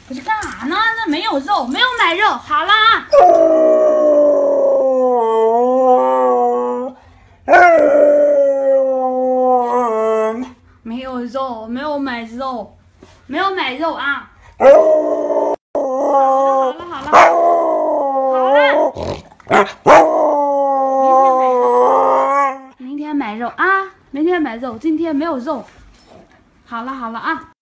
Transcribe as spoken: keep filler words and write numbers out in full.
我去干啥呢？那没有肉，没有买肉。好了啊。没有肉，没有买肉，没有买肉啊。好了好了好了，好了。明天买肉啊，明天买肉，今天没有肉。好了好了啊。